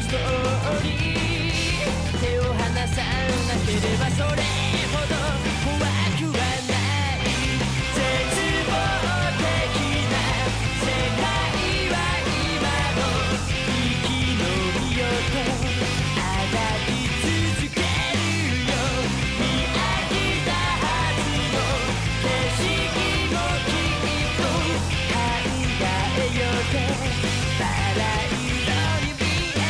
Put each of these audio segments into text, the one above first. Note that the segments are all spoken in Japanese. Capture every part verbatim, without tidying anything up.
ストーリー、手を離さなければそれほど怖くはない絶望的な世界は今も生き延びようとあがき続けるよ。見飽きたはずの景色もきっと考えようってバラ色に見え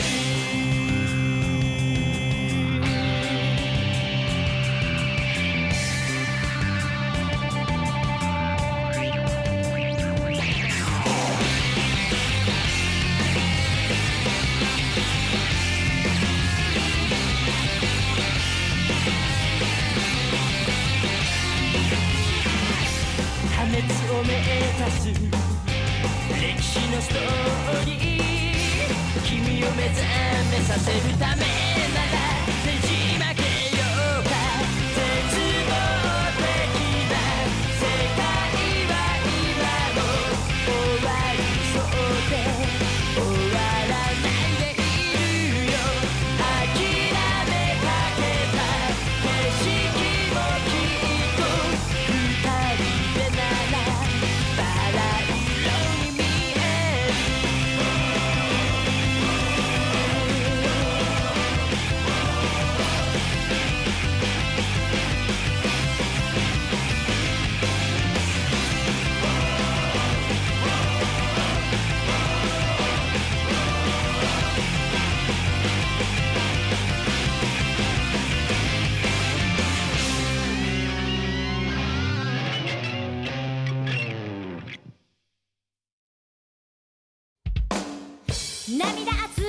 破滅を目指す歴史のストーリー、君を目覚めさせるためならねじ曲げようか。絶望的な世界は今も終わりそうで終わらないでいるよ。諦めかけた景色もきっと二人でならバラ色に見える。 涙集